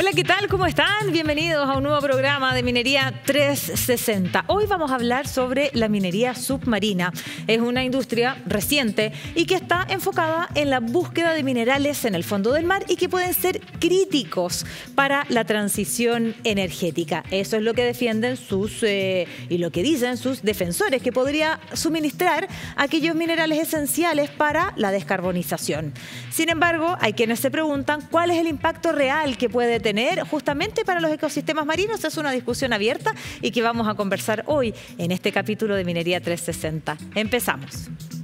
Hola, ¿qué tal? ¿Cómo están? Bienvenidos a un nuevo programa de Minería 360. Hoy vamos a hablar sobre la minería submarina. Es una industria reciente y que está enfocada en la búsqueda de minerales en el fondo del mar y que pueden ser críticos para la transición energética. Eso es lo que defienden y lo que dicen sus defensores, que podría suministrar aquellos minerales esenciales para la descarbonización. Sin embargo, hay quienes se preguntan cuál es el impacto real que puede tener justamente para los ecosistemas marinos. Es una discusión abierta y que vamos a conversar hoy en este capítulo de Minería 360. Empezamos.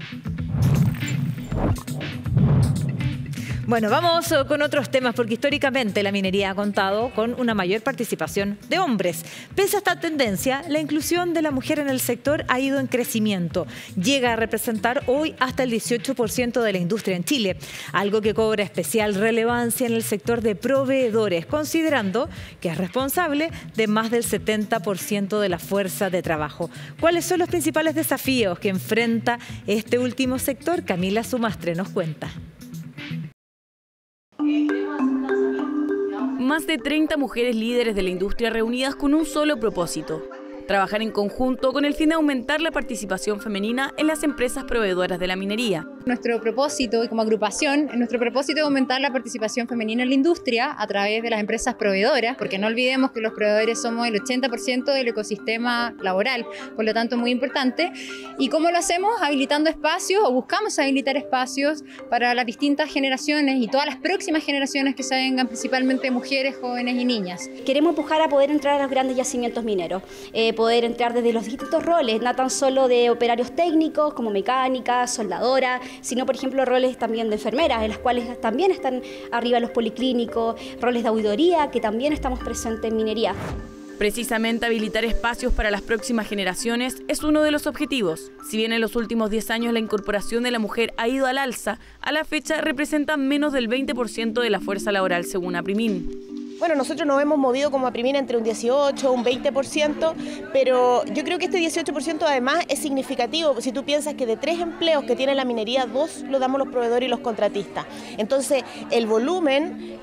Bueno, vamos con otros temas porque históricamente la minería ha contado con una mayor participación de hombres. Pese a esta tendencia, la inclusión de la mujer en el sector ha ido en crecimiento. Llega a representar hoy hasta el 18% de la industria en Chile, algo que cobra especial relevancia en el sector de proveedores, considerando que es responsable de más del 70% de la fuerza de trabajo. ¿Cuáles son los principales desafíos que enfrenta este último sector? Camila Sumastre nos cuenta. Más de 30 mujeres líderes de la industria reunidas con un solo propósito: trabajar en conjunto con el fin de aumentar la participación femenina en las empresas proveedoras de la minería. Nuestro propósito, y como agrupación, nuestro propósito es aumentar la participación femenina en la industria a través de las empresas proveedoras, porque no olvidemos que los proveedores somos el 80% del ecosistema laboral, por lo tanto muy importante. ¿Y cómo lo hacemos? Habilitando espacios, o buscamos habilitar espacios para las distintas generaciones y todas las próximas generaciones que se vengan, principalmente mujeres, jóvenes y niñas. Queremos empujar a poder entrar a los grandes yacimientos mineros, poder entrar desde los distintos roles, no tan solo de operarios técnicos como mecánicas, soldadoras, sino por ejemplo roles también de enfermeras, en las cuales también están arriba los policlínicos, roles de auditoría, que también estamos presentes en minería. Precisamente habilitar espacios para las próximas generaciones es uno de los objetivos. Si bien en los últimos 10 años la incorporación de la mujer ha ido al alza, a la fecha representa menos del 20% de la fuerza laboral según APRIMIN. Bueno, nosotros nos hemos movido como APRIMIN entre un 18 o un 20%, pero yo creo que este 18% además es significativo. Si tú piensas que de 3 empleos que tiene la minería, 2 lo damos los proveedores y los contratistas. Entonces, el volumen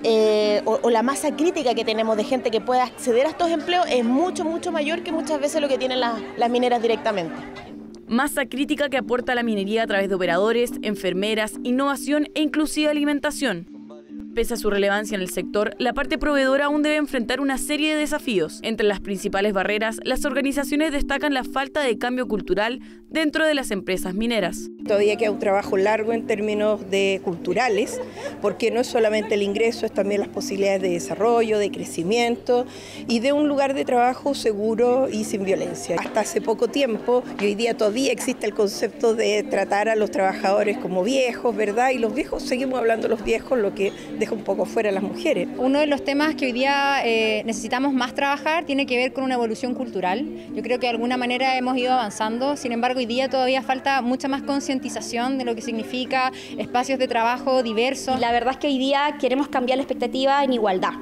o la masa crítica que tenemos de gente que pueda acceder a estos empleos es mucho mayor que muchas veces lo que tienen las mineras directamente. Masa crítica que aporta la minería a través de operadores, enfermeras, innovación e inclusive alimentación. Pese a su relevancia en el sector, la parte proveedora aún debe enfrentar una serie de desafíos. Entre las principales barreras, las organizaciones destacan la falta de cambio cultural dentro de las empresas mineras. Todavía queda un trabajo largo en términos culturales, porque no es solamente el ingreso, es también las posibilidades de desarrollo, de crecimiento y de un lugar de trabajo seguro y sin violencia. Hasta hace poco tiempo, y hoy día todavía existe el concepto de tratar a los trabajadores como viejos, ¿verdad? Y los viejos, seguimos hablando de los viejos, lo que deja un poco fuera a las mujeres. Uno de los temas que hoy día necesitamos más trabajar tiene que ver con una evolución cultural. Yo creo que de alguna manera hemos ido avanzando, sin embargo hoy día todavía falta mucha más concientización de lo que significa espacios de trabajo diversos. La verdad es que hoy día queremos cambiar la expectativa en igualdad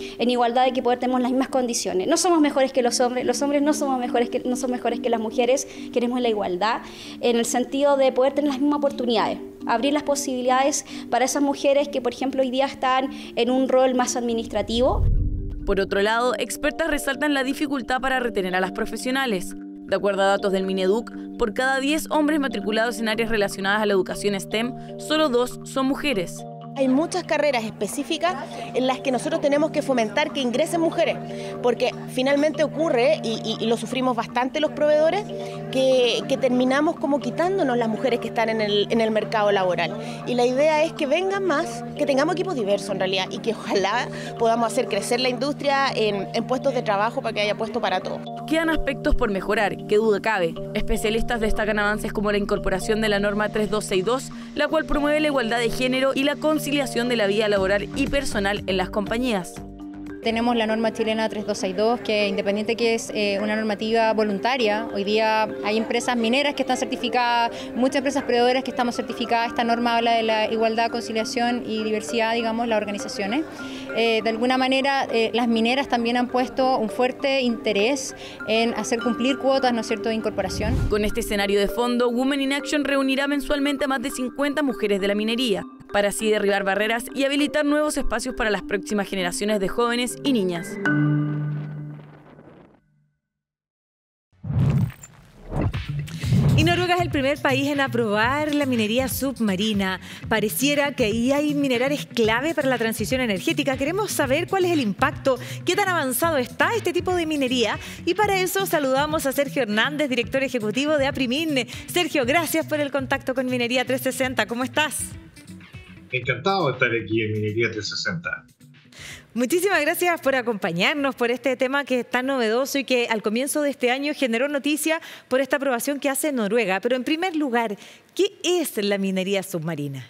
de que poder tener las mismas condiciones. No somos mejores que los hombres no son mejores que las mujeres, queremos la igualdad en el sentido de poder tener las mismas oportunidades, abrir las posibilidades para esas mujeres que por ejemplo hoy día están en un rol más administrativo. Por otro lado, expertas resaltan la dificultad para retener a las profesionales. De acuerdo a datos del Mineduc, por cada 10 hombres matriculados en áreas relacionadas a la educación STEM, solo 2 son mujeres. Hay muchas carreras específicas en las que nosotros tenemos que fomentar que ingresen mujeres, porque finalmente ocurre, y lo sufrimos bastante los proveedores, que terminamos como quitándonos las mujeres que están en el mercado laboral. Y la idea es que vengan más, que tengamos equipos diversos en realidad, y que ojalá podamos hacer crecer la industria en puestos de trabajo para que haya puesto para todos. Quedan aspectos por mejorar, qué duda cabe. Especialistas destacan avances como la incorporación de la norma 3262, la cual promueve la igualdad de género y la conciliación de la vida laboral y personal en las compañías. Tenemos la norma chilena 3262, que independiente que es una normativa voluntaria, hoy día hay empresas mineras que están certificadas, muchas empresas proveedoras que estamos certificadas. Esta norma habla de la igualdad, conciliación y diversidad, digamos, las organizaciones. De alguna manera, las mineras también han puesto un fuerte interés en hacer cumplir cuotas, ¿no es cierto?, de incorporación. Con este escenario de fondo, Women in Action reunirá mensualmente a más de 50 mujeres de la minería. para así derribar barreras y habilitar nuevos espacios para las próximas generaciones de jóvenes y niñas. Y Noruega es el primer país en aprobar la minería submarina. Pareciera que ahí hay minerales clave para la transición energética. Queremos saber cuál es el impacto, qué tan avanzado está este tipo de minería. Y para eso saludamos a Sergio Hernández, director ejecutivo de Aprimin. Sergio, gracias por el contacto con Minería 360. ¿Cómo estás? Encantado de estar aquí en Minería 360. Muchísimas gracias por acompañarnos, por este tema que es tan novedoso y que al comienzo de este año generó noticia por esta aprobación que hace Noruega. Pero en primer lugar, ¿qué es la minería submarina?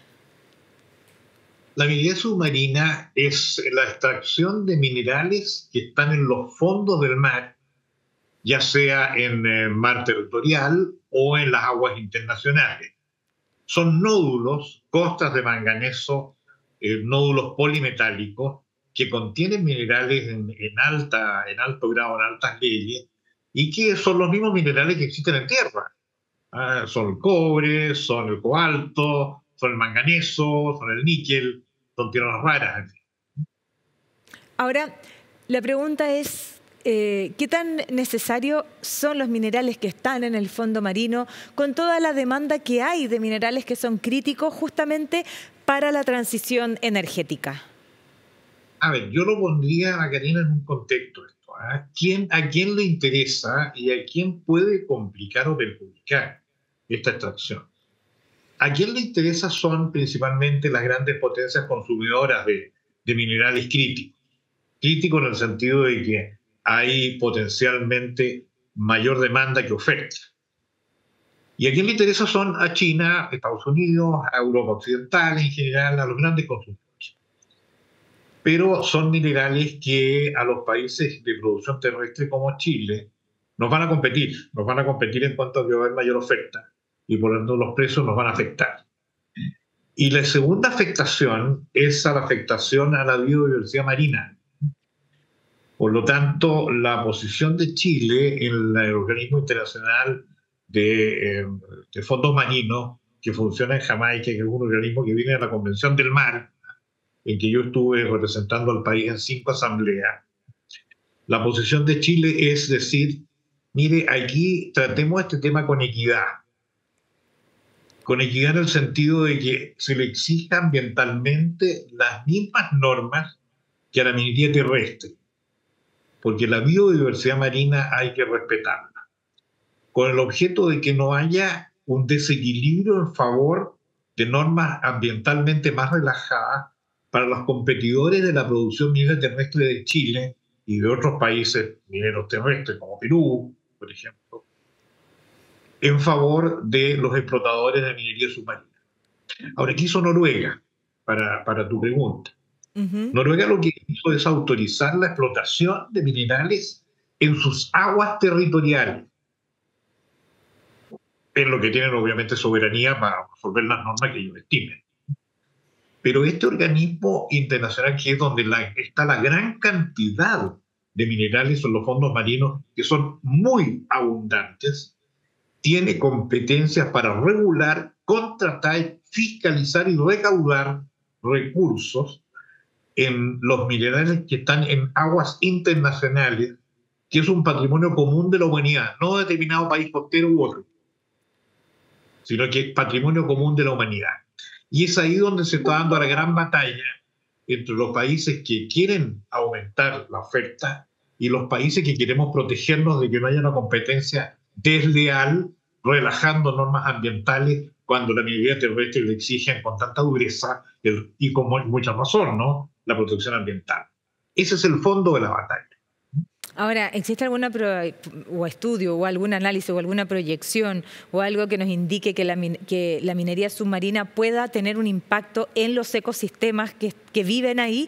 La minería submarina es la extracción de minerales que están en los fondos del mar, ya sea en el mar territorial o en las aguas internacionales. Son nódulos, costas de manganeso, nódulos polimetálicos, que contienen minerales en alto grado, en altas leyes, y que son los mismos minerales que existen en tierra. Son el cobre, son el cobalto, son el manganeso, son el níquel, son tierras raras. Ahora, la pregunta es, ¿qué tan necesarios son los minerales que están en el fondo marino con toda la demanda que hay de minerales que son críticos justamente para la transición energética? A ver, yo lo pondría, Karina, en un contexto esto. ¿A quién le interesa y a quién puede complicar o perjudicar esta extracción? A quién le interesa son principalmente las grandes potencias consumidoras de minerales críticos. Críticos en el sentido de que hay potencialmente mayor demanda que oferta. Y a quién le interesa son a China, a Estados Unidos, a Europa Occidental en general, a los grandes consumidores. Pero son minerales que a los países de producción terrestre como Chile nos van a competir en cuanto a que va a haber mayor oferta y por lo tanto los precios nos van a afectar. Y la segunda afectación es a la afectación a la biodiversidad marina. Por lo tanto, la posición de Chile en el Organismo Internacional de Fondos Marinos, que funciona en Jamaica, que es un organismo que viene de la Convención del Mar, en que yo estuve representando al país en 5 asambleas. La posición de Chile es decir, mire, aquí tratemos este tema con equidad. Con equidad en el sentido de que se le exija ambientalmente las mismas normas que a la minería terrestre, porque la biodiversidad marina hay que respetarla, con el objeto de que no haya un desequilibrio en favor de normas ambientalmente más relajadas para los competidores de la producción minera terrestre de Chile y de otros países mineros terrestres, como Perú, por ejemplo, en favor de los explotadores de minería submarina. Ahora, ¿qué hizo Noruega? Para tu pregunta. Noruega lo que hizo es autorizar la explotación de minerales en sus aguas territoriales. Es lo que tienen, obviamente, soberanía para resolver las normas que ellos estimen. Pero este organismo internacional, que es donde está la gran cantidad de minerales en los fondos marinos, que son muy abundantes, tiene competencias para regular, contratar, fiscalizar y recaudar recursos en los minerales que están en aguas internacionales, que es un patrimonio común de la humanidad, no de determinado país costero u otro, sino que es patrimonio común de la humanidad. Y es ahí donde se está dando la gran batalla entre los países que quieren aumentar la oferta y los países que queremos protegernos de que no haya una competencia desleal, relajando normas ambientales cuando la minería terrestre le exigen con tanta dureza y con mucha razón, ¿no?, la protección ambiental. Ese es el fondo de la batalla. Ahora, ¿existe alguna estudio o algún análisis o alguna proyección o algo que nos indique que la minería submarina pueda tener un impacto en los ecosistemas que viven ahí?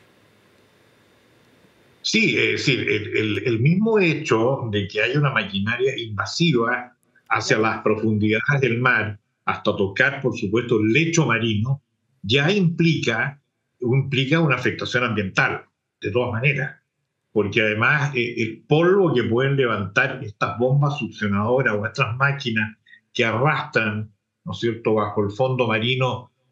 Sí, es decir, el mismo hecho de que haya una maquinaria invasiva hacia las profundidades del mar, hasta tocar, por supuesto, el lecho marino, ya implica una afectación ambiental, de todas maneras. Porque además el polvo que pueden levantar estas bombas succionadoras o estas máquinas que arrastran, ¿no es cierto?, bajo el fondo marino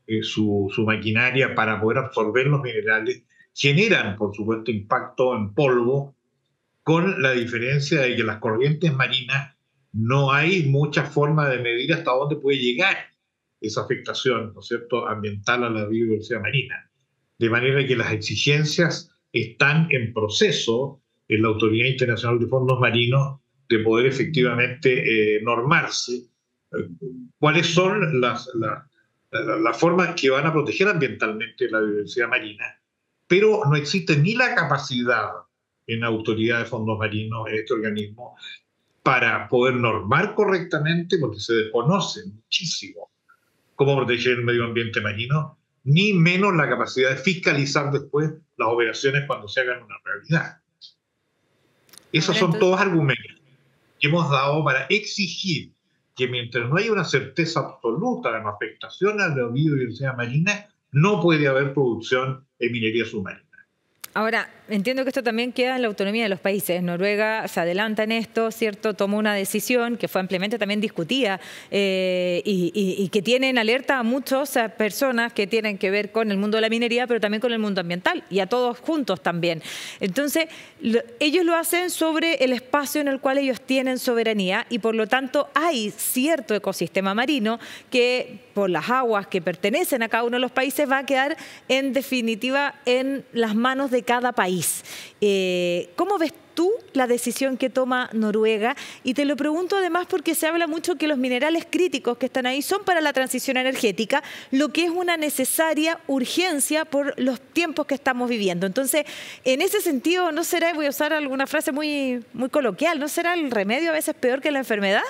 su maquinaria para poder absorber los minerales, generan, por supuesto, impacto en polvo, con la diferencia de que las corrientes marinas no hay mucha forma de medir hasta dónde puede llegar esa afectación, ¿no es cierto?, ambiental a la biodiversidad marina. De manera que las exigencias están en proceso en la Autoridad Internacional de Fondos Marinos de poder efectivamente normarse cuáles son las formas que van a proteger ambientalmente la biodiversidad marina, pero no existe ni la capacidad en la Autoridad de Fondos Marinos, en este organismo, para poder normar correctamente, porque se desconoce muchísimo cómo proteger el medio ambiente marino, ni menos la capacidad de fiscalizar después las operaciones cuando se hagan una realidad. Esos son todos argumentos que hemos dado para exigir que mientras no haya una certeza absoluta de la afectación a la biodiversidad marina, no puede haber producción en minería submarina. Ahora, entiendo que esto también queda en la autonomía de los países. Noruega se adelanta en esto, ¿cierto? Tomó una decisión que fue ampliamente también discutida y que tiene en alerta a muchas personas que tienen que ver con el mundo de la minería, pero también con el mundo ambiental y a todos juntos también. Entonces, ellos lo hacen sobre el espacio en el cual ellos tienen soberanía y por lo tanto hay cierto ecosistema marino que por las aguas que pertenecen a cada uno de los países va a quedar en definitiva en las manos de cada país. ¿Cómo ves tú la decisión que toma Noruega? Y te lo pregunto además porque se habla mucho que los minerales críticos que están ahí son para la transición energética, lo que es una necesaria urgencia por los tiempos que estamos viviendo. Entonces, en ese sentido, ¿no será, voy a usar alguna frase muy coloquial, ¿no será el remedio a veces peor que la enfermedad?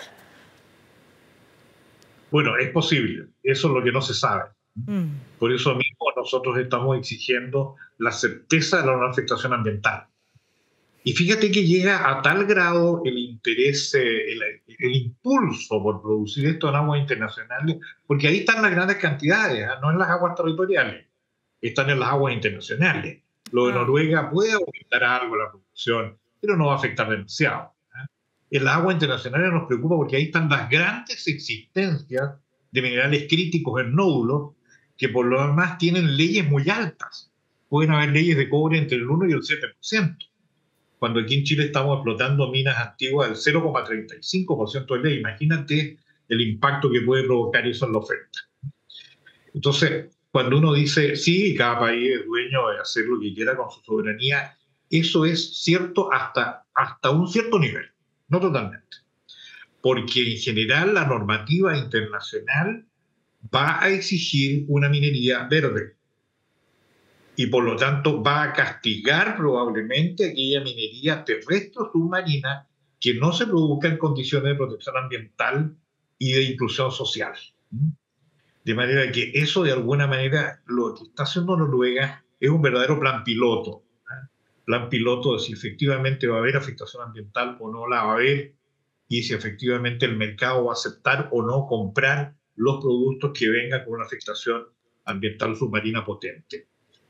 Bueno, es posible. Eso es lo que no se sabe. Por eso mismo nosotros estamos exigiendo la certeza de la no afectación ambiental. Y fíjate que llega a tal grado el interés, el impulso por producir esto en aguas internacionales, porque ahí están las grandes cantidades, no en las aguas territoriales, están en las aguas internacionales. Lo de Noruega puede aumentar algo la producción, pero no va a afectar demasiado. En las aguas internacionales nos preocupa porque ahí están las grandes existencias de minerales críticos en nódulos que por lo demás tienen leyes muy altas. Pueden haber leyes de cobre entre el 1 y el 7%, cuando aquí en Chile estamos explotando minas antiguas del 0,35% de ley. Imagínate el impacto que puede provocar eso en la oferta. Entonces, cuando uno dice, sí, cada país es dueño de hacer lo que quiera con su soberanía, eso es cierto hasta un cierto nivel, no totalmente. Porque en general la normativa internacional va a exigir una minería verde y por lo tanto va a castigar probablemente aquella minería terrestre o submarina que no se produzca en condiciones de protección ambiental y de inclusión social. De manera que eso de alguna manera lo que está haciendo Noruega es un verdadero plan piloto. Plan piloto de si efectivamente va a haber afectación ambiental o no la va a haber y si efectivamente el mercado va a aceptar o no comprar los productos que vengan con una afectación ambiental submarina potente.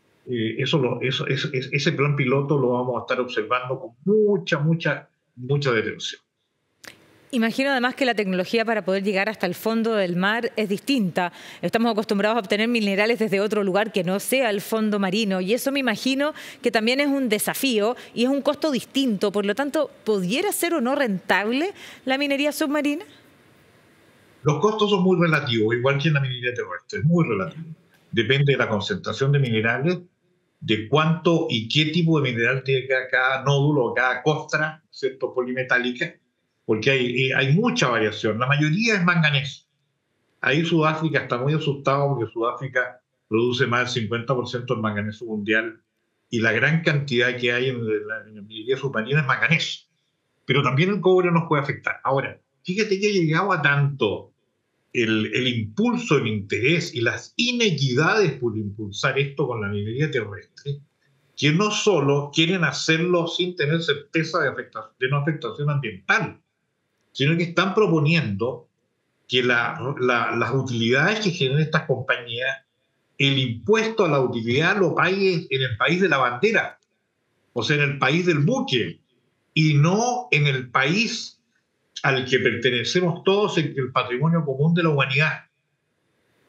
Ese plan piloto lo vamos a estar observando con mucha detención. Imagino además que la tecnología para poder llegar hasta el fondo del mar es distinta. Estamos acostumbrados a obtener minerales desde otro lugar que no sea el fondo marino y eso me imagino que también es un desafío y es un costo distinto. Por lo tanto, ¿pudiera ser o no rentable la minería submarina? Los costos son muy relativos, igual que en la minería terrestre, es muy relativo. Depende de la concentración de minerales, de cuánto y qué tipo de mineral tiene cada nódulo, cada costra, ¿cierto?, polimetálica, porque hay mucha variación. La mayoría es manganeso. Ahí Sudáfrica está muy asustado porque Sudáfrica produce más del 50% del manganeso mundial y la gran cantidad que hay en la minería submarina es manganeso. Pero también el cobre nos puede afectar. Ahora, fíjate que ha llegado a tanto el impulso, el interés y las inequidades por impulsar esto con la minería terrestre, que no solo quieren hacerlo sin tener certeza de no afectación ambiental, sino que están proponiendo que las utilidades que generan estas compañías, el impuesto a la utilidad lo pague en el país de la bandera, o sea, en el país del buque, y no en el país al que pertenecemos todos, en el patrimonio común de la humanidad.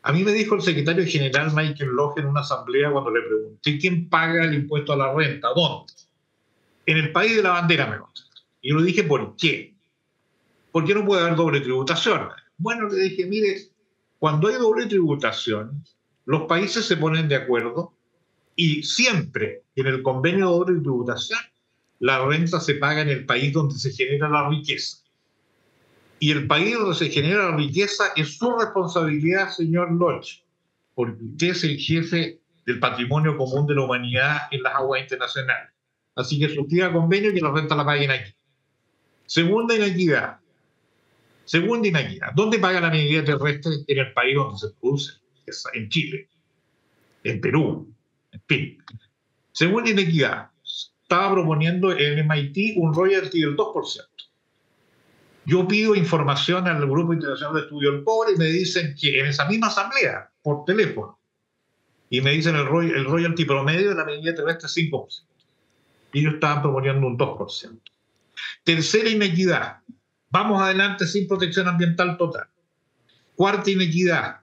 A mí me dijo el secretario general Michael Loge en una asamblea cuando le pregunté quién paga el impuesto a la renta, ¿dónde? En el país de la bandera, me contestó. Y yo le dije, ¿por qué? ¿Por qué no puede haber doble tributación? Bueno, le dije, mire, cuando hay doble tributación, los países se ponen de acuerdo y siempre en el convenio de doble tributación la renta se paga en el país donde se genera la riqueza. Y el país donde se genera la riqueza es su responsabilidad, señor Lodge, porque usted es el jefe del patrimonio común de la humanidad en las aguas internacionales. Así que suscriba convenio y que la renta la paguen aquí. Segunda inequidad. ¿Dónde paga la minería terrestre? En el país donde se produce. En Chile, en Perú, en fin. Segunda inequidad. Estaba proponiendo en MIT un royalty del 2%. Yo pido información al Grupo Internacional de Estudio del Cobre y me dicen que en esa misma asamblea, por teléfono, y me dicen el royalty promedio de la minería terrestre es 5%. Y ellos estaban proponiendo un 2%. Tercera inequidad. Vamos adelante sin protección ambiental total. Cuarta inequidad.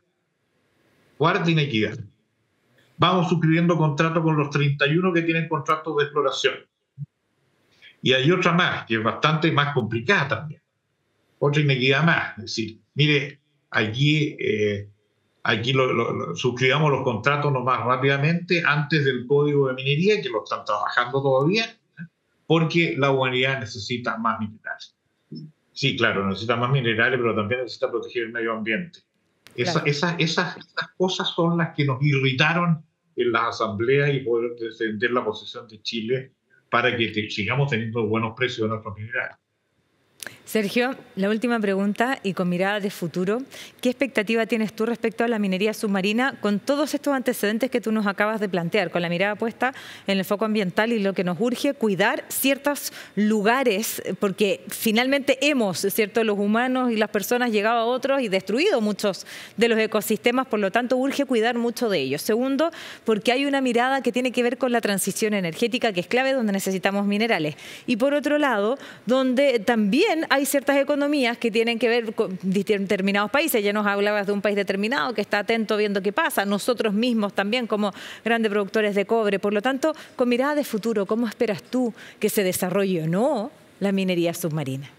Vamos suscribiendo contratos con los 31 que tienen contratos de exploración. Y hay otra más, que es bastante más complicada también. Otra inequidad más. Es decir, mire, aquí suscribamos los contratos lo más rápidamente antes del código de minería, que lo están trabajando todavía, porque la humanidad necesita más minerales. Sí, claro, necesita más minerales, pero también necesita proteger el medio ambiente. Claro. Esas cosas son las que nos irritaron en las asambleas y poder defender la posición de Chile para que sigamos teniendo buenos precios de nuestros minerales. Sergio, la última pregunta y con mirada de futuro. ¿Qué expectativa tienes tú respecto a la minería submarina con todos estos antecedentes que tú nos acabas de plantear, con la mirada puesta en el foco ambiental y lo que nos urge cuidar ciertos lugares, porque finalmente los humanos y las personas, llegado a otros y destruido muchos de los ecosistemas, por lo tanto urge cuidar mucho de ellos? Segundo, porque hay una mirada que tiene que ver con la transición energética, que es clave, donde necesitamos minerales. Y por otro lado, donde también hay ciertas economías que tienen que ver con determinados países. Ya nos hablabas de un país determinado que está atento viendo qué pasa. Nosotros mismos también como grandes productores de cobre. Por lo tanto, con mirada de futuro, ¿cómo esperas tú que se desarrolle o no la minería submarina?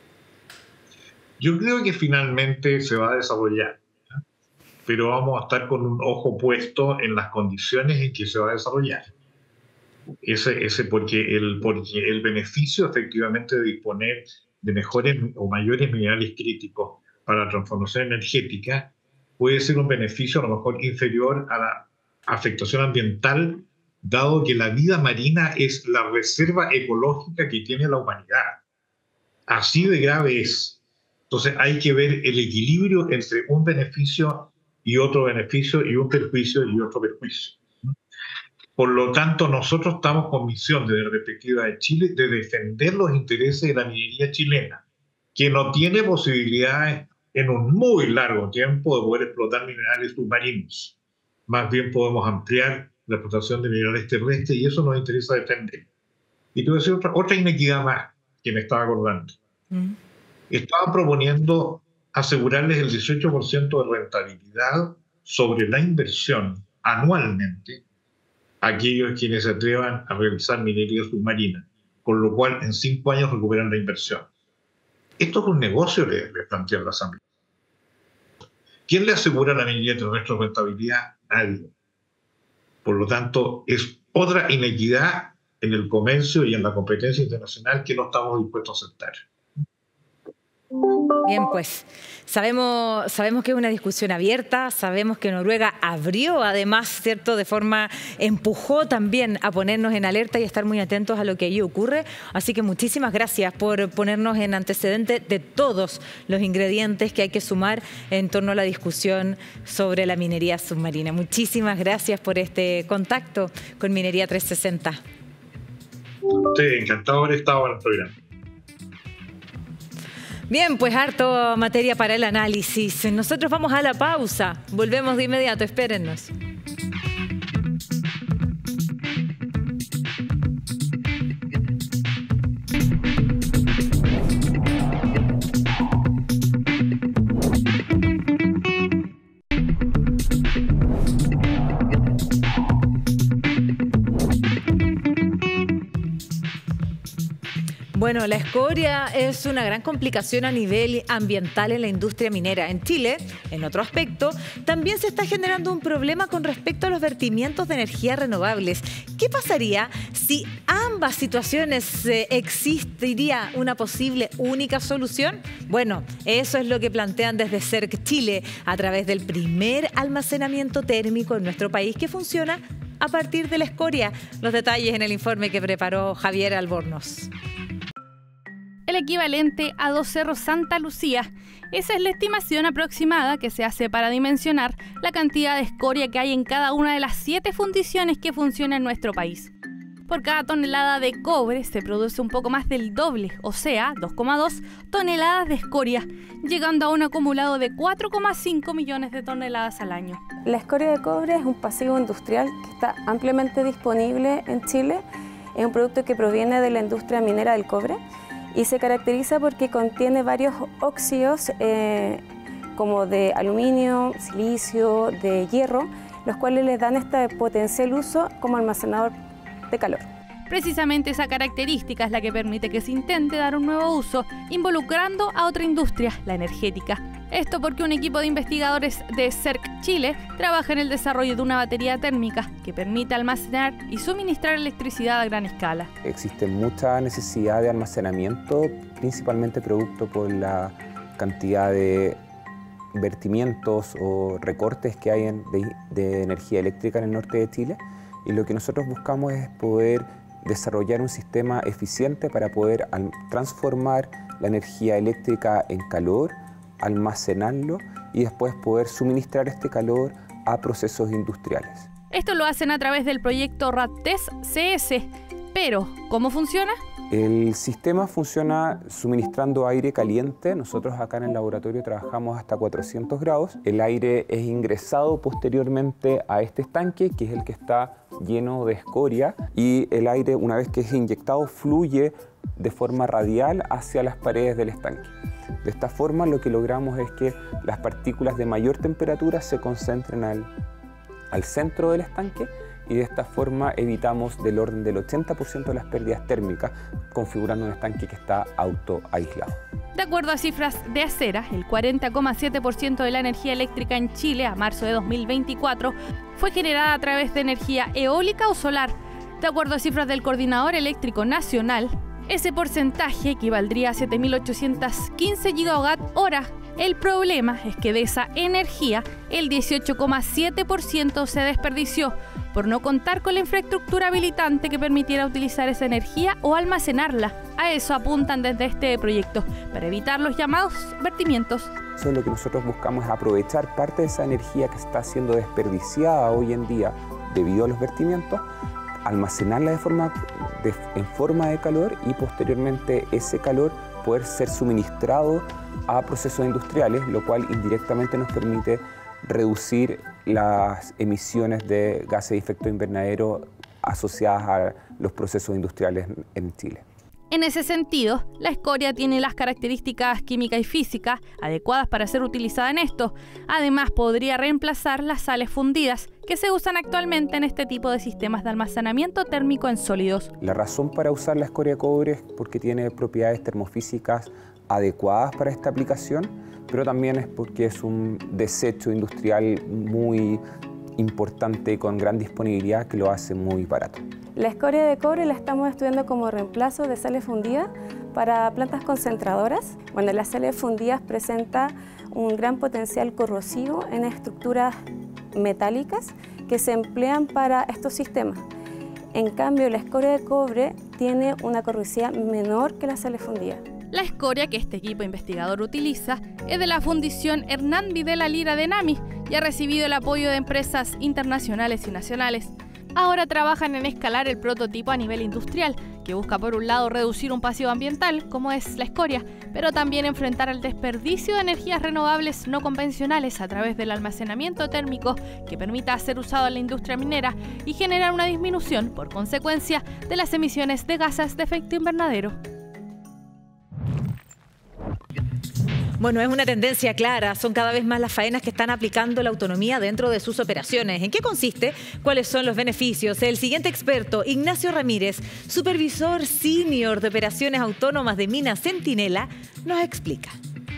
Yo creo que finalmente se va a desarrollar, ¿no? Pero vamos a estar con un ojo puesto en las condiciones en que se va a desarrollar. Porque el beneficio efectivamente de disponer de mejores o mayores minerales críticos para la transformación energética puede ser un beneficio a lo mejor inferior a la afectación ambiental, dado que la vida marina es la reserva ecológica que tiene la humanidad. Así de grave es. Entonces hay que ver el equilibrio entre un beneficio y otro beneficio, y un perjuicio y otro perjuicio. Por lo tanto, nosotros estamos con misión desde la perspectiva de Chile de defender los intereses de la minería chilena, que no tiene posibilidades en un muy largo tiempo de poder explotar minerales submarinos. Más bien podemos ampliar la explotación de minerales terrestres y eso nos interesa defender. Y te voy a decir otra inequidad más que me estaba acordando. Estaban proponiendo asegurarles el 18% de rentabilidad sobre la inversión anualmente a aquellos quienes se atrevan a realizar minería submarina, con lo cual en 5 años recuperan la inversión. Esto es un negocio, le plantea la Asamblea. ¿Quién le asegura a la minería terrestre rentabilidad? Nadie. Por lo tanto, es otra inequidad en el comercio y en la competencia internacional que no estamos dispuestos a aceptar. Bien, pues sabemos que es una discusión abierta, sabemos que Noruega abrió además, ¿cierto?, empujó también a ponernos en alerta y estar muy atentos a lo que allí ocurre. Así que muchísimas gracias por ponernos en antecedente de todos los ingredientes que hay que sumar en torno a la discusión sobre la minería submarina. Muchísimas gracias por este contacto con Minería 360. Sí, encantado de haber estado en el programa. Bien, pues harto materia para el análisis. Nosotros vamos a la pausa. Volvemos de inmediato, espérennos. Bueno, la escoria es una gran complicación a nivel ambiental en la industria minera. En Chile, en otro aspecto, también se está generando un problema con respecto a los vertimientos de energías renovables. ¿Qué pasaría si ambas situaciones existiría una posible única solución? Bueno, eso es lo que plantean desde CERC Chile a través del primer almacenamiento térmico en nuestro país que funciona a partir de la escoria. Los detalles en el informe que preparó Javier Albornoz. El equivalente a 2 cerros Santa Lucía. Esa es la estimación aproximada que se hace para dimensionar la cantidad de escoria que hay en cada una de las 7 fundiciones que funcionan en nuestro país. Por cada tonelada de cobre se produce un poco más del doble, o sea, 2,2 toneladas de escoria, llegando a un acumulado de 4,5 millones de toneladas al año. La escoria de cobre es un pasivo industrial que está ampliamente disponible en Chile. Es un producto que proviene de la industria minera del cobre y se caracteriza porque contiene varios óxidos como de aluminio, silicio, de hierro, los cuales le dan este potencial uso como almacenador de calor. Precisamente esa característica es la que permite que se intente dar un nuevo uso, involucrando a otra industria, la energética. Esto porque un equipo de investigadores de CERC Chile trabaja en el desarrollo de una batería térmica que permite almacenar y suministrar electricidad a gran escala. Existe mucha necesidad de almacenamiento, principalmente producto por la cantidad de vertimientos o recortes que hay de energía eléctrica en el norte de Chile. Y lo que nosotros buscamos es poder desarrollar un sistema eficiente para poder transformar la energía eléctrica en calor, almacenarlo y después poder suministrar este calor a procesos industriales. Esto lo hacen a través del proyecto RATES CS. Pero, ¿cómo funciona? El sistema funciona suministrando aire caliente. Nosotros acá en el laboratorio trabajamos hasta 400 grados. El aire es ingresado posteriormente a este estanque, que es el que está lleno de escoria, y el aire, una vez que es inyectado, fluye de forma radial hacia las paredes del estanque. De esta forma, lo que logramos es que las partículas de mayor temperatura se concentren al centro del estanque, y de esta forma evitamos del orden del 80% de las pérdidas térmicas, configurando un estanque que está autoaislado. De acuerdo a cifras de Acera, el 40,7% de la energía eléctrica en Chile a marzo de 2024 fue generada a través de energía eólica o solar. De acuerdo a cifras del Coordinador Eléctrico Nacional, ese porcentaje equivaldría a 7.815 gigawatt-hora. El problema es que de esa energía, el 18,7% se desperdició por no contar con la infraestructura habilitante que permitiera utilizar esa energía o almacenarla. A eso apuntan desde este proyecto, para evitar los llamados vertimientos. Eso es lo que nosotros buscamos, es aprovechar parte de esa energía que está siendo desperdiciada hoy en día debido a los vertimientos, almacenarla en forma de calor y posteriormente ese calor poder ser suministrado a procesos industriales, lo cual indirectamente nos permite reducir las emisiones de gases de efecto invernadero asociadas a los procesos industriales en Chile. En ese sentido, la escoria tiene las características químicas y físicas adecuadas para ser utilizada en esto. Además, podría reemplazar las sales fundidas que se usan actualmente en este tipo de sistemas de almacenamiento térmico en sólidos. La razón para usar la escoria de cobre es porque tiene propiedades termofísicas adecuadas para esta aplicación, pero también es porque es un desecho industrial muy importante y con gran disponibilidad que lo hace muy barato. La escoria de cobre la estamos estudiando como reemplazo de sales fundidas para plantas concentradoras. Bueno, las sales fundidas presentan un gran potencial corrosivo en estructuras metálicas que se emplean para estos sistemas. En cambio, la escoria de cobre tiene una corrosividad menor que las sales fundidas. La escoria que este equipo investigador utiliza es de la Fundición Hernán Videla Lira de NAMI y ha recibido el apoyo de empresas internacionales y nacionales. Ahora trabajan en escalar el prototipo a nivel industrial, que busca por un lado reducir un pasivo ambiental, como es la escoria, pero también enfrentar el desperdicio de energías renovables no convencionales a través del almacenamiento térmico que permita ser usado en la industria minera y generar una disminución, por consecuencia, de las emisiones de gases de efecto invernadero. Bueno, es una tendencia clara. Son cada vez más las faenas que están aplicando la autonomía dentro de sus operaciones. ¿En qué consiste? ¿Cuáles son los beneficios? El siguiente experto, Ignacio Ramírez, supervisor senior de operaciones autónomas de Mina Centinela, nos explica.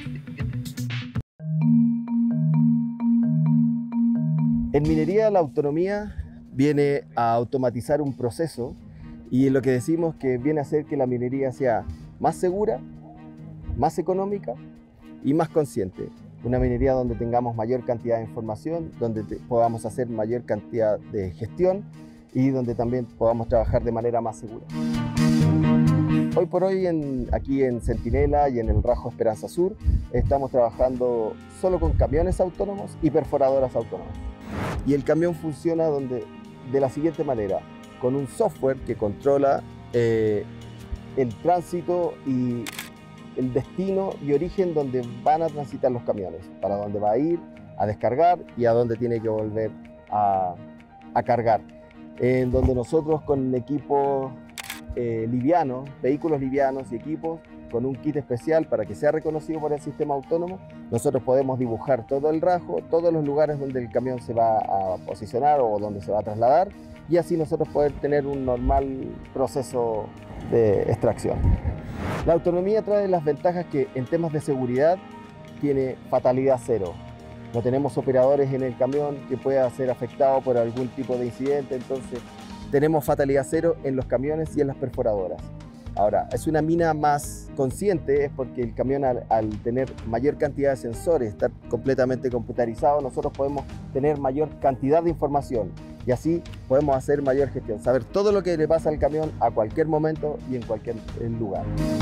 En minería la autonomía viene a automatizar un proceso y lo que decimos que viene a hacer que la minería sea más segura, más económica y más consciente. Una minería donde tengamos mayor cantidad de información, donde podamos hacer mayor cantidad de gestión y donde también podamos trabajar de manera más segura. Hoy por hoy aquí en Centinela y en el Rajo Esperanza Sur estamos trabajando solo con camiones autónomos y perforadoras autónomas. Y el camión funciona de la siguiente manera, con un software que controla el tránsito y el destino y origen donde van a transitar los camiones, para dónde va a ir, a descargar y a dónde tiene que volver a cargar. En donde nosotros con equipos livianos, vehículos livianos y equipos con un kit especial para que sea reconocido por el sistema autónomo, nosotros podemos dibujar todo el rajo, todos los lugares donde el camión se va a posicionar o donde se va a trasladar y así nosotros poder tener un normal proceso de extracción. La autonomía trae las ventajas que en temas de seguridad tiene fatalidad cero. No tenemos operadores en el camión que pueda ser afectado por algún tipo de incidente, entonces tenemos fatalidad cero en los camiones y en las perforadoras. Ahora, es una mina más consciente, es porque el camión al tener mayor cantidad de sensores, estar completamente computarizado, nosotros podemos tener mayor cantidad de información y así podemos hacer mayor gestión, saber todo lo que le pasa al camión a cualquier momento y en cualquier lugar.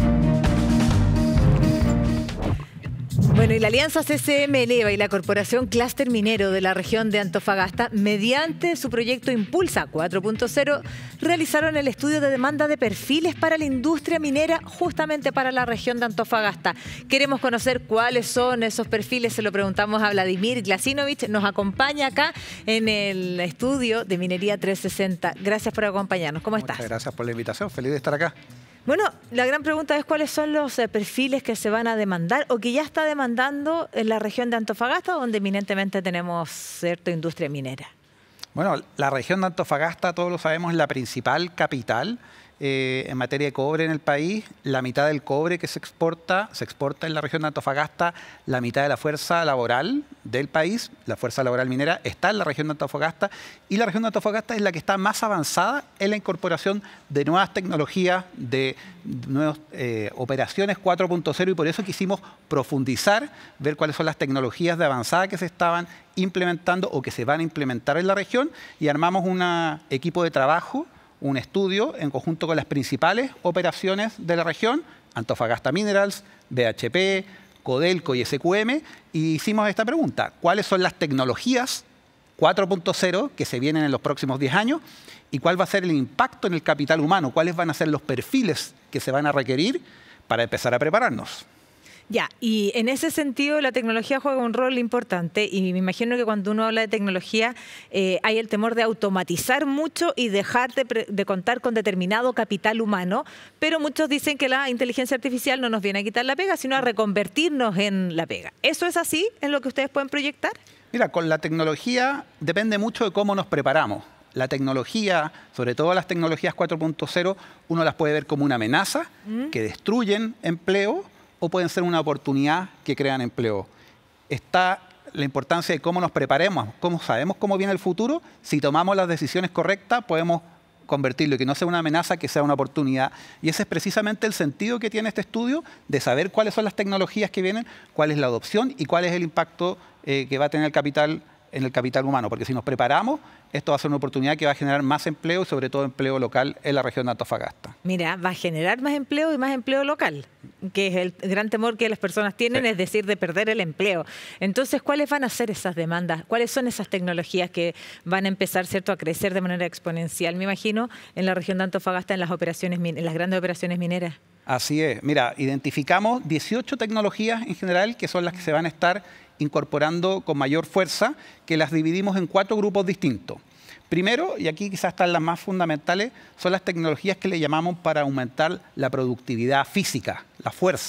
Bueno, y la Alianza CCM Eleva y la Corporación Clúster Minero de la región de Antofagasta, mediante su proyecto Impulsa 4.0, realizaron el estudio de demanda de perfiles para la industria minera justamente para la región de Antofagasta. Queremos conocer cuáles son esos perfiles, se lo preguntamos a Vladimir Glasinovich, nos acompaña acá en el estudio de Minería 360. Gracias por acompañarnos. ¿Cómo estás? Muchas gracias por la invitación, feliz de estar acá. Bueno, la gran pregunta es cuáles son los perfiles que se van a demandar o que ya está demandando en la región de Antofagasta, donde eminentemente tenemos cierta industria minera. Bueno, la región de Antofagasta, todos lo sabemos, es la principal capital en materia de cobre en el país. La mitad del cobre que se exporta en la región de Antofagasta. La mitad de la fuerza laboral del país, la fuerza laboral minera, está en la región de Antofagasta. Y la región de Antofagasta es la que está más avanzada en la incorporación de nuevas tecnologías, de nuevas operaciones 4.0 y por eso quisimos profundizar, ver cuáles son las tecnologías de avanzada que se estaban implementando o que se van a implementar en la región y armamos un equipo de trabajo, un estudio en conjunto con las principales operaciones de la región, Antofagasta Minerals, BHP, Codelco y SQM, y hicimos esta pregunta: ¿cuáles son las tecnologías 4.0 que se vienen en los próximos 10 años? ¿Y cuál va a ser el impacto en el capital humano? ¿Cuáles van a ser los perfiles que se van a requerir para empezar a prepararnos? Ya, y en ese sentido la tecnología juega un rol importante y me imagino que cuando uno habla de tecnología hay el temor de automatizar mucho y dejar de contar con determinado capital humano, pero muchos dicen que la inteligencia artificial no nos viene a quitar la pega, sino a reconvertirnos en la pega. ¿Eso es así en lo que ustedes pueden proyectar? Mira, con la tecnología depende mucho de cómo nos preparamos. La tecnología, sobre todo las tecnologías 4.0, uno las puede ver como una amenaza que destruyen empleo, o pueden ser una oportunidad que crean empleo. Está la importancia de cómo nos preparemos, cómo sabemos cómo viene el futuro. Si tomamos las decisiones correctas, podemos convertirlo y que no sea una amenaza, que sea una oportunidad. Y ese es precisamente el sentido que tiene este estudio, de saber cuáles son las tecnologías que vienen, cuál es la adopción y cuál es el impacto que va a tener el capital en el capital humano. Porque si nos preparamos, esto va a ser una oportunidad que va a generar más empleo y sobre todo empleo local en la región de Antofagasta. Mira, va a generar más empleo y más empleo local, que es el gran temor que las personas tienen, sí, es decir, de perder el empleo. Entonces, ¿cuáles van a ser esas demandas? ¿Cuáles son esas tecnologías que van a empezar, cierto, a crecer de manera exponencial, me imagino, en la región de Antofagasta, en las grandes operaciones mineras? Así es. Mira, identificamos 18 tecnologías en general que son las que se van a estar incorporando con mayor fuerza, que las dividimos en 4 grupos distintos. Primero, y aquí quizás están las más fundamentales, son las tecnologías que le llamamos para aumentar la productividad física, la fuerza,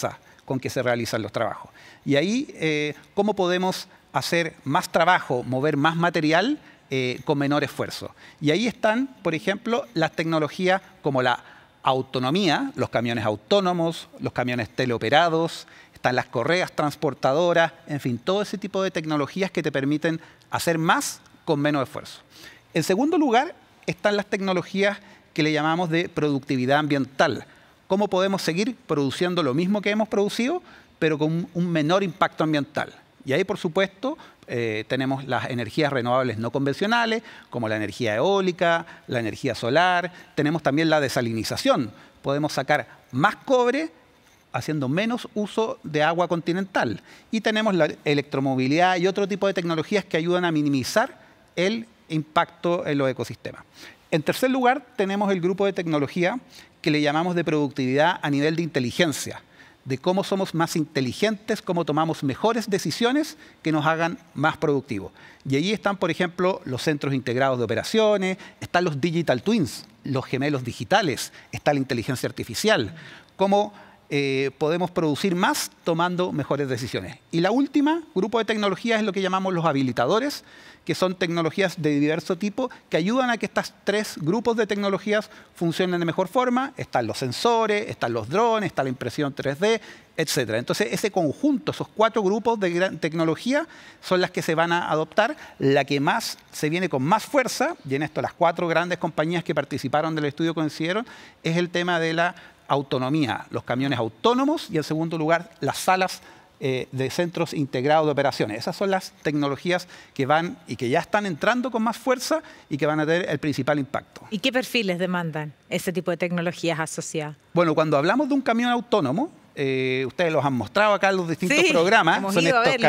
con que se realizan los trabajos. Y ahí, ¿cómo podemos hacer más trabajo, mover más material con menor esfuerzo? Y ahí están, por ejemplo, las tecnologías como la autonomía, los camiones autónomos, los camiones teleoperados, están las correas transportadoras, en fin, todo ese tipo de tecnologías que te permiten hacer más con menos esfuerzo. En segundo lugar, están las tecnologías que le llamamos de productividad ambiental. ¿Cómo podemos seguir produciendo lo mismo que hemos producido, pero con un menor impacto ambiental? Y ahí, por supuesto, tenemos las energías renovables no convencionales, como la energía eólica, la energía solar. Tenemos también la desalinización. Podemos sacar más cobre haciendo menos uso de agua continental. Y tenemos la electromovilidad y otro tipo de tecnologías que ayudan a minimizar el impacto en los ecosistemas. En tercer lugar, tenemos el grupo de tecnología que le llamamos de productividad a nivel de inteligencia, de cómo somos más inteligentes, cómo tomamos mejores decisiones que nos hagan más productivos. Y allí están, por ejemplo, los centros integrados de operaciones, están los digital twins, los gemelos digitales, está la inteligencia artificial, cómo podemos producir más tomando mejores decisiones. Y la última grupo de tecnologías es lo que llamamos los habilitadores, que son tecnologías de diverso tipo que ayudan a que estos tres grupos de tecnologías funcionen de mejor forma. Están los sensores, están los drones, está la impresión 3D, etc. Entonces, ese conjunto, esos cuatro grupos de tecnología son las que se van a adoptar. La que más se viene con más fuerza, y en esto las cuatro grandes compañías que participaron del estudio coincidieron, es el tema de la autonomía, los camiones autónomos y, en segundo lugar, las salas de centros integrados de operaciones. Esas son las tecnologías que van y que ya están entrando con más fuerza y que van a tener el principal impacto. ¿Y qué perfiles demandan ese tipo de tecnologías asociadas? Bueno, cuando hablamos de un camión autónomo, ustedes los han mostrado acá en los distintos programas, son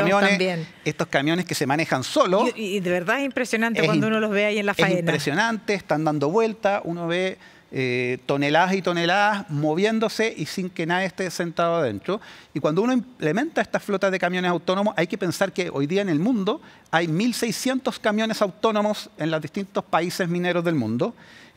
estos camiones que se manejan solos. Y de verdad es impresionante cuando uno los ve ahí en la faena. Es impresionante, están dando vuelta, uno ve toneladas y toneladas moviéndose y sin que nadie esté sentado adentro. Y cuando uno implementa estas flotas de camiones autónomos, hay que pensar que hoy día en el mundo hay 1.600 camiones autónomos en los distintos países mineros del mundo.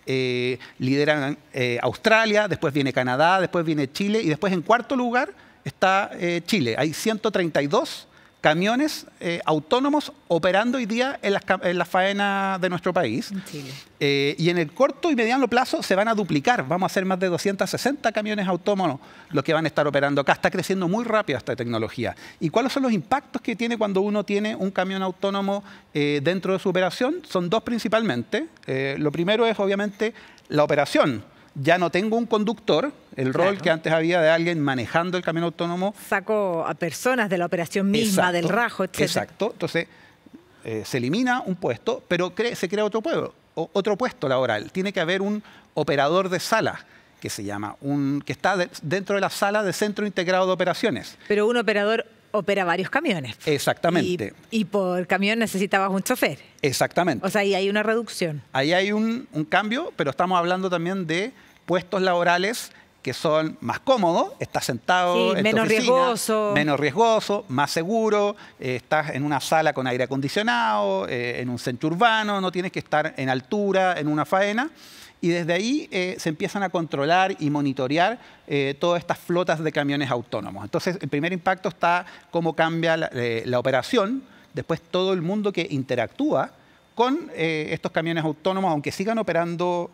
Lideran Australia, después viene Canadá, después viene Chile y después en cuarto lugar está Chile. Hay 132 camiones autónomos operando hoy día en la faena de nuestro país. En Chile. Y en el corto y mediano plazo se van a duplicar. Vamos a hacer más de 260 camiones autónomos los que van a estar operando acá. Está creciendo muy rápido esta tecnología. ¿Y cuáles son los impactos que tiene cuando uno tiene un camión autónomo dentro de su operación? Son dos principalmente. Lo primero es obviamente la operación. Ya no tengo un conductor, el rol que antes había de alguien manejando el camión autónomo. Saco a personas de la operación misma, del rajo, etc. Exacto. Entonces, se elimina un puesto, pero se crea otro puesto laboral. Tiene que haber un operador de sala, que se llama, que está dentro de la sala de centro integrado de operaciones. Pero un operador opera varios camiones. Exactamente. Y por camión necesitabas un chofer. Exactamente. O sea, ahí hay una reducción. Ahí hay un cambio, pero estamos hablando también de puestos laborales que son más cómodos, estás sentado en menos tu oficina, riesgoso. Menos riesgoso, más seguro, estás en una sala con aire acondicionado, en un centro urbano, no tienes que estar en altura, en una faena. Y desde ahí se empiezan a controlar y monitorear todas estas flotas de camiones autónomos. Entonces, el primer impacto está cómo cambia la operación, después todo el mundo que interactúa con estos camiones autónomos, aunque sigan operando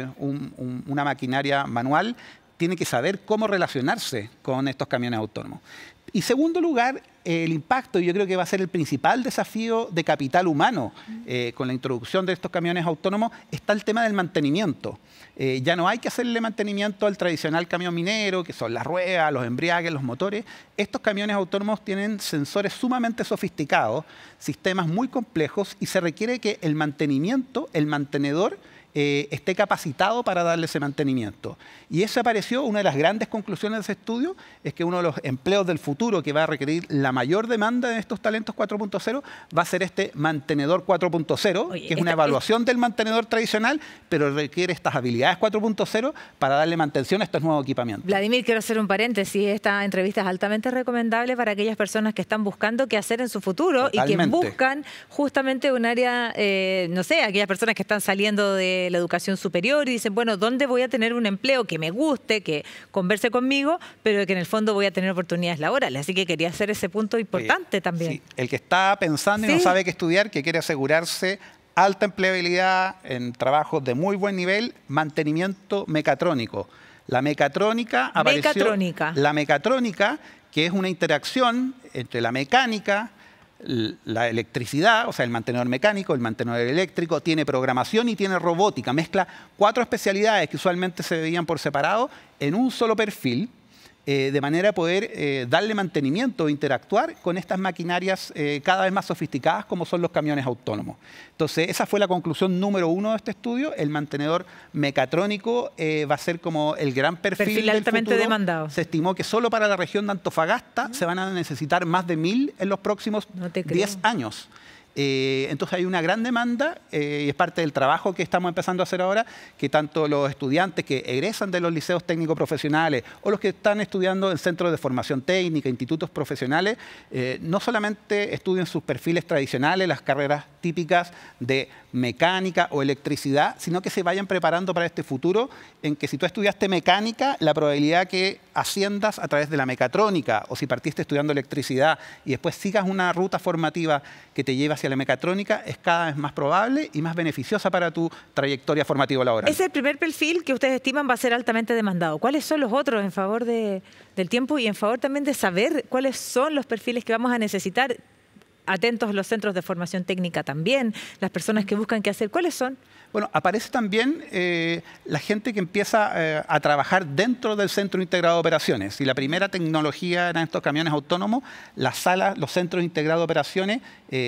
una maquinaria manual, tiene que saber cómo relacionarse con estos camiones autónomos. Y segundo lugar, el impacto, y yo creo que va a ser el principal desafío de capital humano con la introducción de estos camiones autónomos, está el tema del mantenimiento. Ya no hay que hacerle mantenimiento al tradicional camión minero, que son las ruedas, los embriagues, los motores. Estos camiones autónomos tienen sensores sumamente sofisticados, sistemas muy complejos, y se requiere que el mantenimiento, el mantenedor, esté capacitado para darle ese mantenimiento. Y eso apareció, una de las grandes conclusiones de ese estudio, es que uno de los empleos del futuro que va a requerir la mayor demanda de estos talentos 4.0 va a ser este mantenedor 4.0, que es una evaluación del mantenedor tradicional, pero requiere estas habilidades 4.0 para darle mantención a estos nuevos equipamientos. Vladimir, quiero hacer un paréntesis. Esta entrevista es altamente recomendable para aquellas personas que están buscando qué hacer en su futuro. Totalmente. Y que buscan justamente un área, no sé, aquellas personas que están saliendo de de la educación superior y dicen, bueno, ¿dónde voy a tener un empleo que me guste, que converse conmigo, pero que en el fondo voy a tener oportunidades laborales? Así que quería hacer ese punto importante también. Sí, el que está pensando y no sabe qué estudiar, que quiere asegurarse alta empleabilidad en trabajos de muy buen nivel, mantenimiento mecatrónico. La mecatrónica apareció. La mecatrónica, que es una interacción entre la mecánica, la electricidad, o sea, el mantenedor mecánico, el mantenedor eléctrico, tiene programación y tiene robótica. Mezcla 4 especialidades que usualmente se veían por separado en un solo perfil, de manera a poder darle mantenimiento o interactuar con estas maquinarias cada vez más sofisticadas como son los camiones autónomos. Entonces, esa fue la conclusión número 1 de este estudio. El mantenedor mecatrónico va a ser como el gran perfil del altamente futuro. demandado. Se estimó que solo para la región de Antofagasta se van a necesitar más de 1000 en los próximos 10 años. Entonces hay una gran demanda y es parte del trabajo que estamos empezando a hacer ahora, que tanto los estudiantes que egresan de los liceos técnicos profesionales o los que están estudiando en centros de formación técnica, institutos profesionales, no solamente estudien sus perfiles tradicionales, las carreras típicas de mecánica o electricidad, sino que se vayan preparando para este futuro en que si tú estudiaste mecánica, la probabilidad que asciendas a través de la mecatrónica, o si partiste estudiando electricidad y después sigas una ruta formativa que te lleve hacia la mecatrónica, es cada vez más probable y más beneficiosa para tu trayectoria formativa laboral. Ese es el primer perfil que ustedes estiman va a ser altamente demandado. ¿Cuáles son los otros en favor del tiempo y en favor también de saber cuáles son los perfiles que vamos a necesitar? Atentos los centros de formación técnica también, las personas que buscan qué hacer, ¿cuáles son? Bueno, aparece también la gente que empieza a trabajar dentro del centro integrado de operaciones. Si la primera tecnología eran estos camiones autónomos, las salas, los centros integrados de operaciones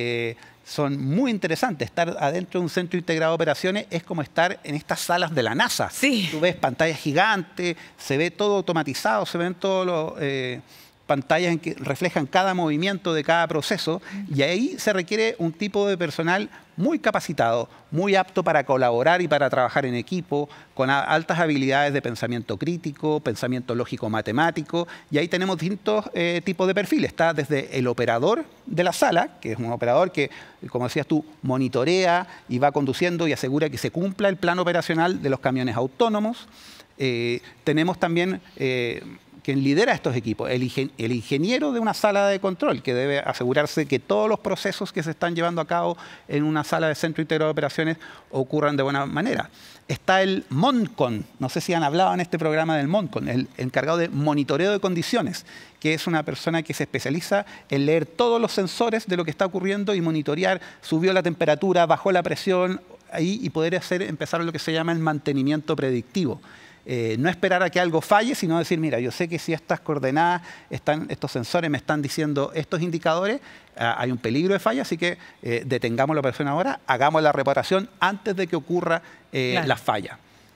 son muy interesantes. Estar adentro de un centro integrado de operaciones es como estar en estas salas de la NASA. Sí. Tú ves pantallas gigantes, se ve todo automatizado, se ven todos los... pantallas en que reflejan cada movimiento de cada proceso, y ahí se requiere un tipo de personal muy capacitado, muy apto para colaborar y para trabajar en equipo, con altas habilidades de pensamiento crítico, pensamiento lógico-matemático, y ahí tenemos distintos tipos de perfiles. Está desde el operador de la sala, que es un operador que, como decías tú, monitorea y va conduciendo y asegura que se cumpla el plan operacional de los camiones autónomos. Tenemos también... quien lidera estos equipos, el ingeniero de una sala de control, que debe asegurarse que todos los procesos que se están llevando a cabo en una sala de centro integrado de operaciones ocurran de buena manera. Está el MONCON, no sé si han hablado en este programa del MONCON, el encargado de monitoreo de condiciones, que es una persona que se especializa en leer todos los sensores de lo que está ocurriendo y monitorear, subió la temperatura, bajó la presión, ahí, y poder empezar lo que se llama el mantenimiento predictivo. No esperar a que algo falle, sino decir, mira, yo sé que si estas coordenadas, estos sensores me están diciendo estos indicadores, hay un peligro de falla, así que detengamos la operación ahora, hagamos la reparación antes de que ocurra la falla.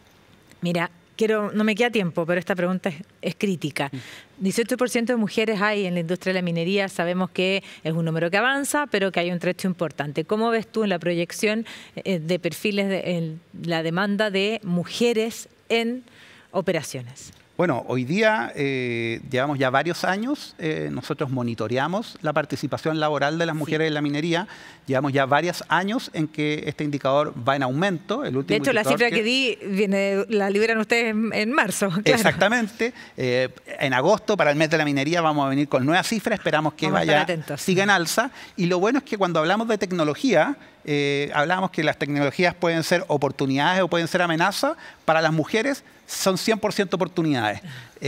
Mira, no me queda tiempo, pero esta pregunta es crítica. 18% de mujeres hay en la industria de la minería, sabemos que es un número que avanza, pero que hay un trecho importante. ¿Cómo ves tú en la proyección de perfiles, en la demanda de mujeres en operaciones? Bueno, hoy día llevamos ya varios años, nosotros monitoreamos la participación laboral de las mujeres en la minería, llevamos ya varios años en que este indicador va en aumento. El último de hecho, la cifra que di la liberan ustedes en marzo. Claro. Exactamente. En agosto, para el mes de la minería, vamos a venir con nuevas cifras, esperamos que siga en alza. Y lo bueno es que cuando hablamos de tecnología, hablamos que las tecnologías pueden ser oportunidades o pueden ser amenazas. Para las mujeres son 100% oportunidades,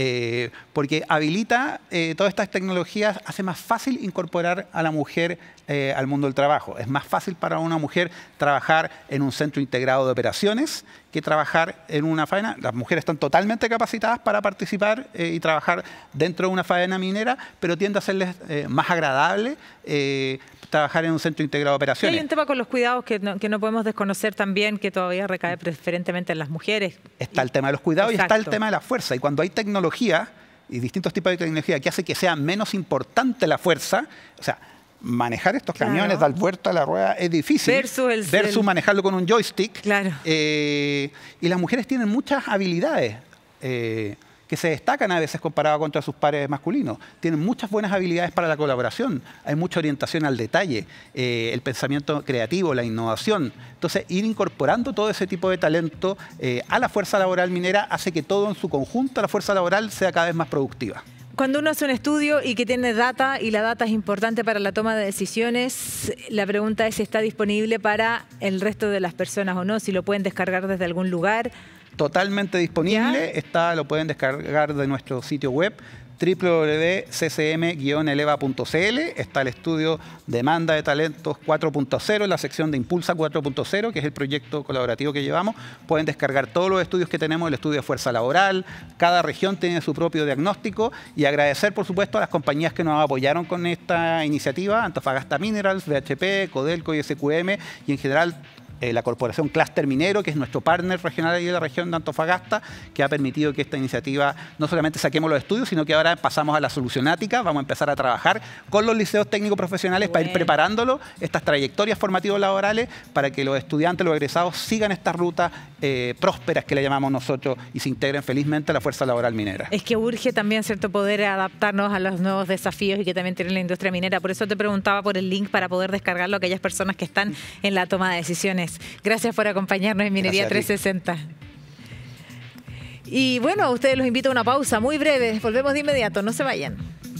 porque habilita todas estas tecnologías, hace más fácil incorporar a la mujer al mundo del trabajo. Es más fácil para una mujer trabajar en un centro integrado de operaciones que trabajar en una faena. Las mujeres están totalmente capacitadas para participar y trabajar dentro de una faena minera, pero tiende a serles más agradable trabajar en un centro integrado de operaciones. Y hay un tema con los cuidados que no podemos desconocer también, que todavía recae preferentemente en las mujeres. Está el tema de los cuidados. Exacto. Y está el tema de la fuerza. Y cuando hay tecnología y distintos tipos de tecnología que hace que sea menos importante la fuerza, o sea, manejar estos camiones, dar vuelta a la rueda es difícil. Versus manejarlo con un joystick. Claro. Y las mujeres tienen muchas habilidades que se destacan a veces comparado contra sus pares masculinos. Tienen muchas buenas habilidades para la colaboración, hay mucha orientación al detalle, el pensamiento creativo, la innovación. Entonces, ir incorporando todo ese tipo de talento a la fuerza laboral minera hace que todo en su conjunto, la fuerza laboral, sea cada vez más productiva. Cuando uno hace un estudio y que tiene data, y la data es importante para la toma de decisiones, la pregunta es si está disponible para el resto de las personas o no, si lo pueden descargar desde algún lugar. Totalmente disponible, lo pueden descargar de nuestro sitio web www.ccm-eleva.cl. Está el estudio Demanda de Talentos 4.0, la sección de Impulsa 4.0, que es el proyecto colaborativo que llevamos. Pueden descargar todos los estudios que tenemos, el estudio de fuerza laboral, cada región tiene su propio diagnóstico, y agradecer, por supuesto, a las compañías que nos apoyaron con esta iniciativa, Antofagasta Minerals, BHP, Codelco y SQM, y en general la Corporación Clúster Minero, que es nuestro partner regional ahí de la región de Antofagasta, que ha permitido que esta iniciativa no solamente saquemos los estudios, sino que ahora pasamos a la solucionática. Vamos a empezar a trabajar con los liceos técnicos profesionales para ir preparándolo, estas trayectorias formativas laborales, para que los estudiantes, los egresados, sigan estas rutas prósperas que le llamamos nosotros y se integren felizmente a la fuerza laboral minera. Es que urge también, ¿cierto?, poder adaptarnos a los nuevos desafíos y que también tiene la industria minera. Por eso te preguntaba por el link para poder descargarlo a aquellas personas que están en la toma de decisiones. Gracias por acompañarnos en Minería 360. Y bueno, a ustedes los invito a una pausa muy breve. Volvemos de inmediato, no se vayan.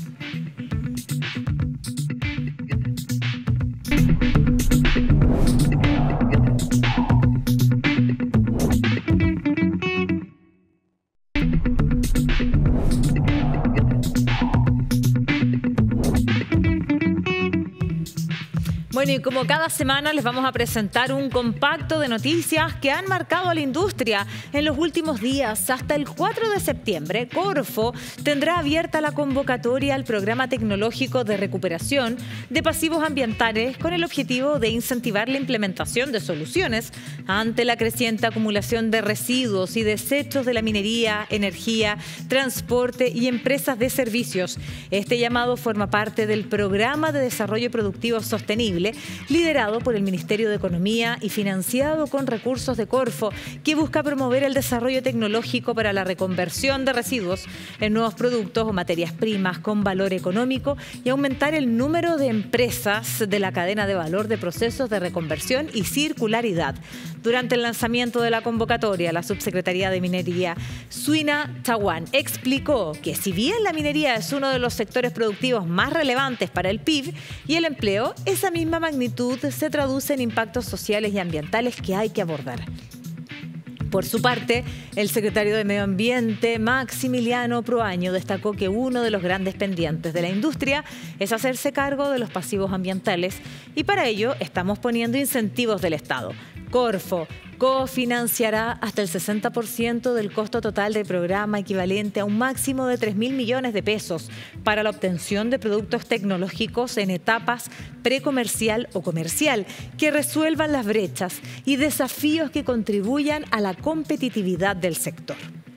Bueno, y como cada semana les vamos a presentar un compacto de noticias que han marcado a la industria en los últimos días. Hasta el 4 de septiembre, Corfo tendrá abierta la convocatoria al Programa Tecnológico de Recuperación de Pasivos Ambientales con el objetivo de incentivar la implementación de soluciones ante la creciente acumulación de residuos y desechos de la minería, energía, transporte y empresas de servicios. Este llamado forma parte del Programa de Desarrollo Productivo Sostenible, liderado por el Ministerio de Economía y financiado con recursos de Corfo, que busca promover el desarrollo tecnológico para la reconversión de residuos en nuevos productos o materias primas con valor económico y aumentar el número de empresas de la cadena de valor de procesos de reconversión y circularidad. Durante el lanzamiento de la convocatoria, la Subsecretaría de Minería, Suina Chaguán, explicó que si bien la minería es uno de los sectores productivos más relevantes para el PIB y el empleo, esa misma magnitud se traduce en impactos sociales y ambientales que hay que abordar. Por su parte, el secretario de Medio Ambiente, Maximiliano Proaño, destacó que uno de los grandes pendientes de la industria es hacerse cargo de los pasivos ambientales y para ello estamos poniendo incentivos del Estado. Corfo cofinanciará hasta el 60% del costo total del programa, equivalente a un máximo de 3.000 millones de pesos para la obtención de productos tecnológicos en etapas precomercial o comercial que resuelvan las brechas y desafíos que contribuyan a la competitividad del sector.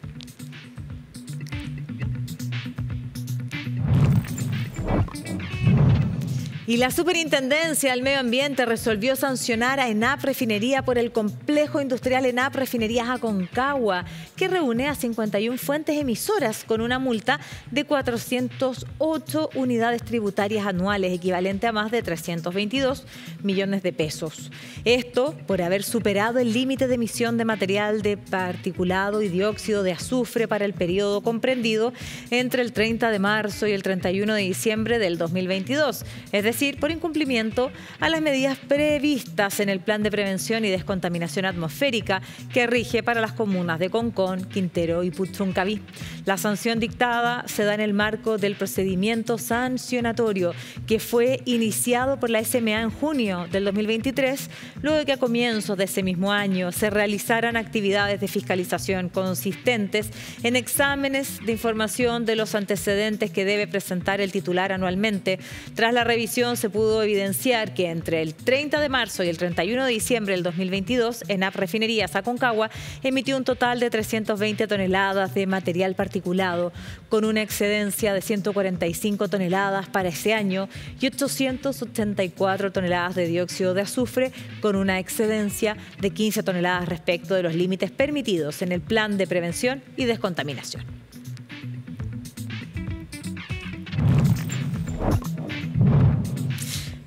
Y la Superintendencia del Medio Ambiente resolvió sancionar a ENAP Refinería por el complejo industrial ENAP Refinerías Aconcagua, que reúne a 51 fuentes emisoras con una multa de 408 unidades tributarias anuales, equivalente a más de 322 millones de pesos. Esto por haber superado el límite de emisión de material de particulado y dióxido de azufre para el periodo comprendido entre el 30 de marzo y el 31 de diciembre del 2022, es decir, por incumplimiento a las medidas previstas en el Plan de Prevención y Descontaminación Atmosférica que rige para las comunas de Concón, Quintero y Puchuncaví. La sanción dictada se da en el marco del procedimiento sancionatorio que fue iniciado por la SMA en junio del 2023, luego de que a comienzos de ese mismo año se realizaran actividades de fiscalización consistentes en exámenes de información de los antecedentes que debe presentar el titular anualmente. Tras la revisión se pudo evidenciar que entre el 30 de marzo y el 31 de diciembre del 2022, ENAP Refinerías Aconcagua emitió un total de 320 toneladas de material particulado, con una excedencia de 145 toneladas para ese año y 884 toneladas de dióxido de azufre, con una excedencia de 15 toneladas respecto de los límites permitidos en el Plan de Prevención y Descontaminación.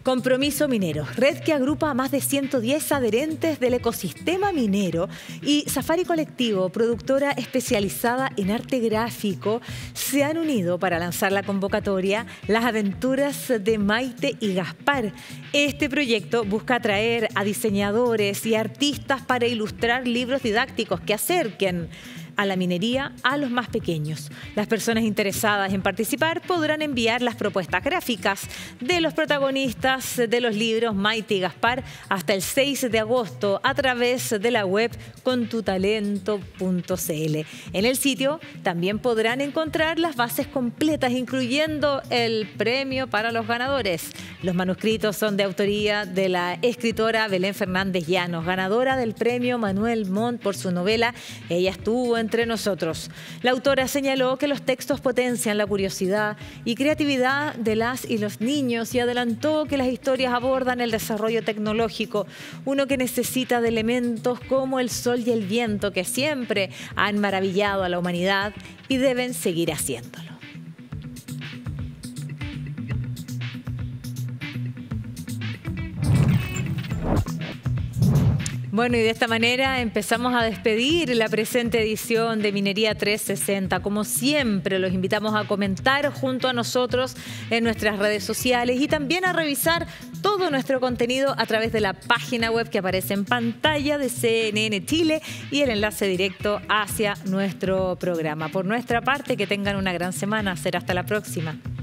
Compromiso Minero, red que agrupa a más de 110 adherentes del ecosistema minero, y Safari Colectivo, productora especializada en arte gráfico, se han unido para lanzar la convocatoria Las aventuras de Maite y Gaspar. Este proyecto busca atraer a diseñadores y artistas para ilustrar libros didácticos que acerquen a la minería a los más pequeños. Las personas interesadas en participar podrán enviar las propuestas gráficas de los protagonistas de los libros Maite y Gaspar hasta el 6 de agosto a través de la web contutalento.cl. En el sitio también podrán encontrar las bases completas, incluyendo el premio para los ganadores. Los manuscritos son de autoría de la escritora Belén Fernández Llanos, ganadora del premio Manuel Montt por su novela Ella estuvo entre nosotros. La autora señaló que los textos potencian la curiosidad y creatividad de las y los niños, y adelantó que las historias abordan el desarrollo tecnológico, uno que necesita de elementos como el sol y el viento que siempre han maravillado a la humanidad y deben seguir haciéndolo. Bueno, y de esta manera empezamos a despedir la presente edición de Minería 360. Como siempre, los invitamos a comentar junto a nosotros en nuestras redes sociales y también a revisar todo nuestro contenido a través de la página web que aparece en pantalla de CNN Chile y el enlace directo hacia nuestro programa. Por nuestra parte, que tengan una gran semana. Será hasta la próxima.